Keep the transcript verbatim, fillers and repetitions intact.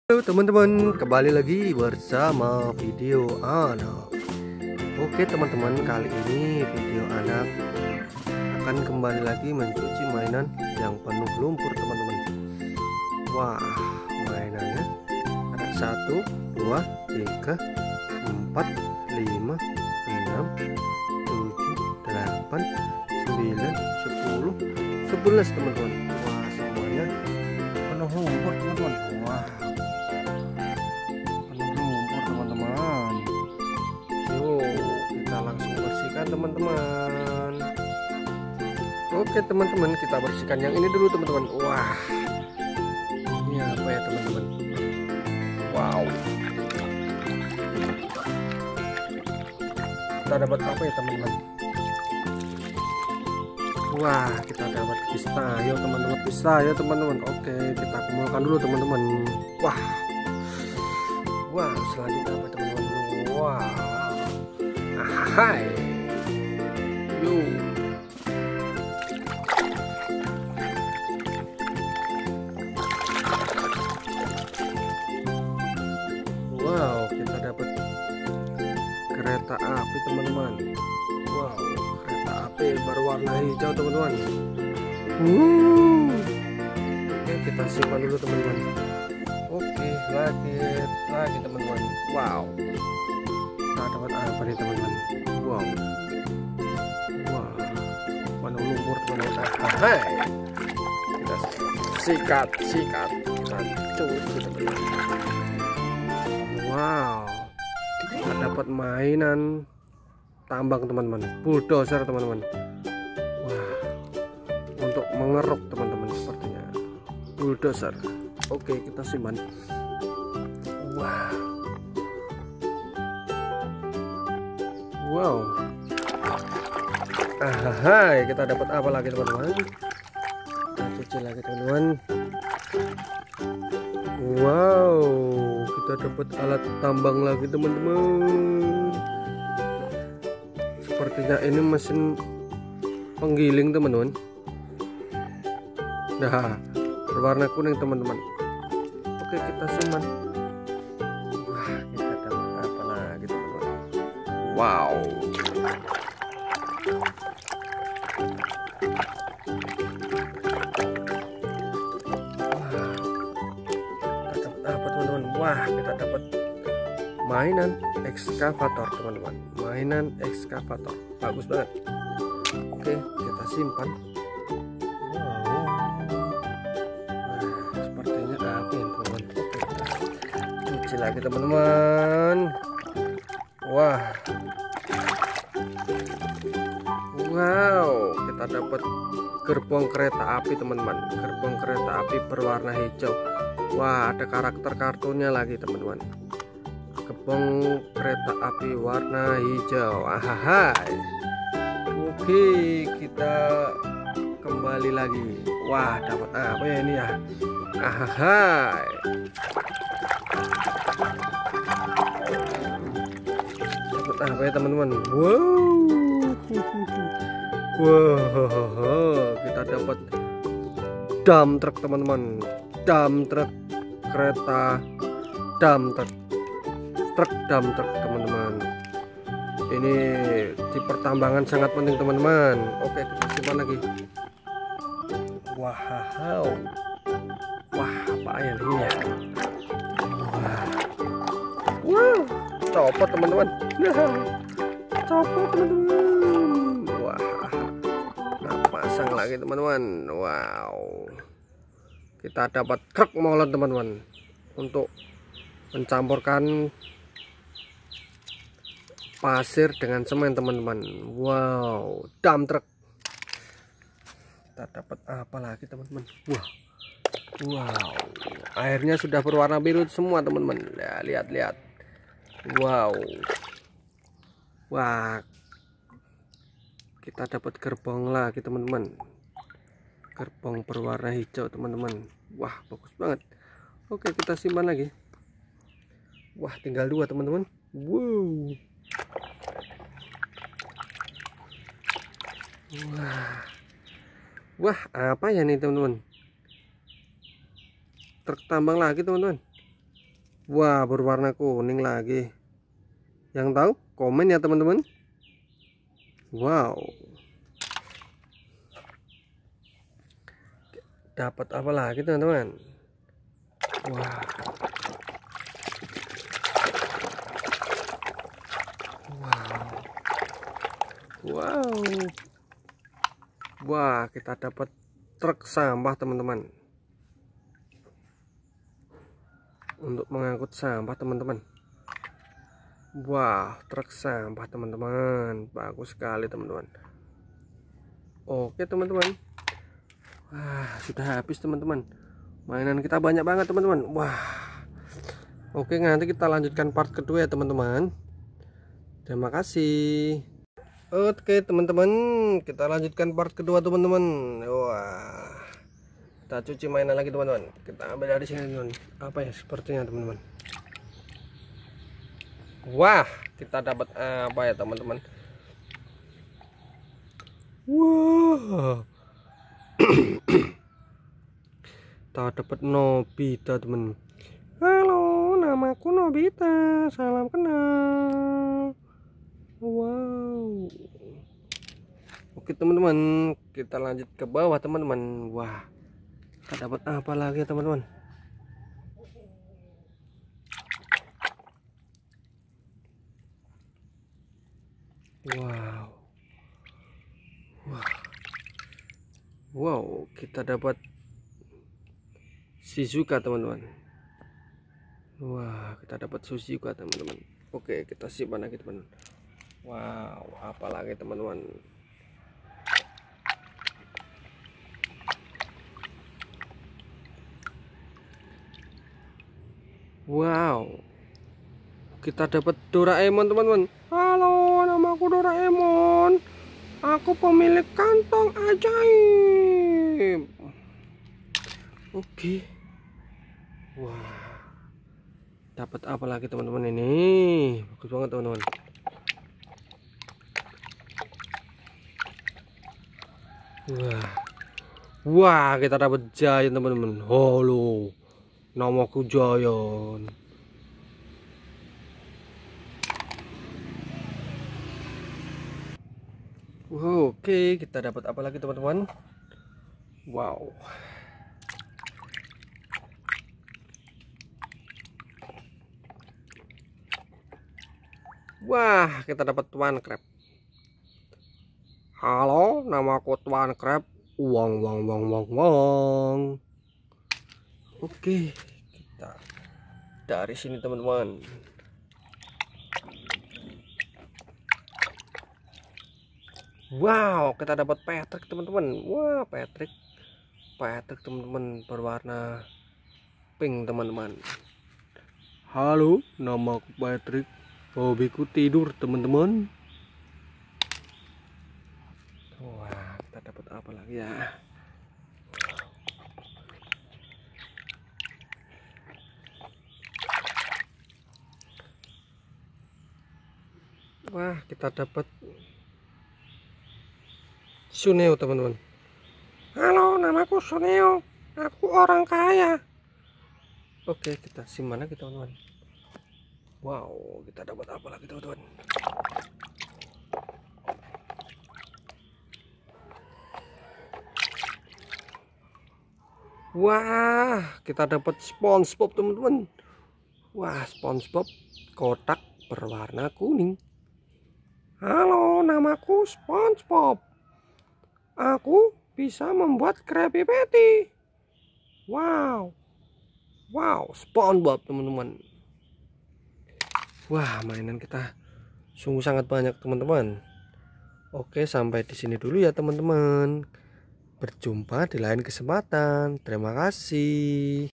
Halo teman-teman, kembali lagi bersama video anak. Oke teman-teman, kali ini video anak akan kembali lagi mencuci mainan yang penuh lumpur teman-teman. Wah, mainannya ada satu, dua, tiga, empat, lima, enam, tujuh, delapan, sembilan, sepuluh, sebelas teman-teman. Wah, semuanya penuh lumpur teman-teman. Wah, teman-teman. Oke teman-teman, kita bersihkan yang ini dulu teman-teman. Wah, ini apa ya teman-teman? Wow, kita dapat apa ya teman-teman? Wah, kita dapat pistayo teman-teman. Pistayo teman-teman. Oke, kita kumpulkan dulu teman-teman. Wah, wah, selanjutnya apa teman-teman? Wah, hai. Yo. Wow, kita dapat kereta api teman-teman. Wow, kereta api berwarna hijau teman-teman. Uh. Oke, kita simpan dulu teman-teman. Oke, lagi lagi teman-teman. Wow, kita dapat apa nih teman-teman? Wow, lumpur teman-teman. Hai, kita sikat sikat kita cuci teman-teman. Wow, kita dapat mainan tambang teman-teman, bulldozer teman-teman. Wah, untuk mengeruk teman-teman, sepertinya bulldozer. Oke, kita simpan. Wow, wow. Hai, kita dapat apa lagi teman-teman? Kita cuci lagi teman-teman. Wow, kita dapat alat tambang lagi teman-teman. Sepertinya ini mesin penggiling teman-teman. Nah, berwarna kuning teman-teman. Oke, kita simpan. Wah, kita dapat apa lagi teman-teman? Wow, wah, kita dapat mainan ekskavator teman-teman. Mainan ekskavator bagus banget. Oke, kita simpan. Wow, nah, sepertinya apa ya teman-teman? Oke, kita cuci lagi teman-teman. Wah, wow, kita dapat gerbong kereta api teman-teman. Gerbong kereta api berwarna hijau. Wah, ada karakter kartunnya lagi teman-teman. Gerbong kereta api warna hijau. Ahai. Oke, kita kembali lagi. Wah, dapat apa ya ini ya? Ahai. Dapat apa ya teman-teman? Wow. Wow, kita dapat dump truck teman-teman. Dump truck kereta dump truck truk dump truck teman-teman. Ini di pertambangan sangat penting teman-teman. Oke, kita simpan lagi. Wow, wah, apa ya ini ya? Wah, wow, copot teman-teman. Copot teman-teman. Wah, nah, pasang lagi teman-teman. Wow, kita dapat truk molen teman-teman untuk mencampurkan pasir dengan semen teman-teman. Wow, dump truck. Kita dapat apa lagi teman-teman? Wah, wow, airnya sudah berwarna biru semua teman-teman. Ya, lihat-lihat. Wow, wah, kita dapat gerbong lagi teman-teman. Gerbong berwarna hijau teman-teman. Wah, bagus banget. Oke, kita simpan lagi. Wah, tinggal dua teman-teman. Wow, wah, wah, apa ya nih teman-teman? Truk tambang lagi teman-teman. Wah, berwarna kuning lagi. Yang tahu komen ya teman-teman. Wow, dapat apa lagi teman-teman? Wah, wow, wow, wah, kita dapat truk sampah teman-teman, untuk mengangkut sampah teman-teman. Wah, truk sampah teman-teman, bagus sekali teman-teman. Oke teman-teman, wah, sudah habis teman-teman. Mainan kita banyak banget teman-teman. Wah, oke, nanti kita lanjutkan part kedua ya teman-teman. Terima kasih. Oke teman-teman, kita lanjutkan part kedua teman-teman. Wah, kita cuci mainan lagi teman-teman. Kita ambil dari sini teman. Apa ya sepertinya teman-teman? Wah, kita dapat apa ya teman-teman? Wah, kita dapat Nobita teman. Halo, namaku Nobita, salam kenal. Wow. Oke teman-teman, kita lanjut ke bawah teman-teman. Wah, kita dapat apa lagi teman-teman? Wow. Wah. Wow, kita dapat Shizuka teman-teman. Wah, kita dapat Shizuka teman-teman. Oke, kita simpan lagi teman-teman. Wow, apalagi teman-teman? Wow, kita dapat Doraemon teman-teman. Halo, namaku Doraemon. Aku pemilik kantong ajaib. Oke. Wah, dapat apa lagi teman-teman ini? Bagus banget teman-teman. Wah, wah, kita dapat Giant teman-teman. Halo, namaku Giant. Wow, oke, kita dapat apa lagi teman-teman? Wow. Wah, kita dapat Tuan Crab. Halo, namaku Tuan Crab. Uang, uang, uang, uang, uang. Oke, kita dari sini teman-teman. Wow, kita dapat Patrick teman-teman. Wah, Patrick, Patrick teman-teman, berwarna pink teman-teman. Halo, nama aku Patrick. Hobiku tidur teman-teman. Wah, kita dapat apa lagi ya? Wah, kita dapat Suneo teman-teman. Halo, namaku Suneo. Aku orang kaya. Oke, kita simpan lagi teman-teman. Wow, kita dapat apa lagi teman-teman? Wah, kita dapat SpongeBob teman-teman. Wah, SpongeBob kotak berwarna kuning. Halo, namaku SpongeBob. Aku bisa membuat Krabby Patty. Wow, wow, SpongeBob teman-teman. Wah, mainan kita sungguh sangat banyak teman-teman. Oke, sampai di sini dulu ya teman-teman. Berjumpa di lain kesempatan. Terima kasih.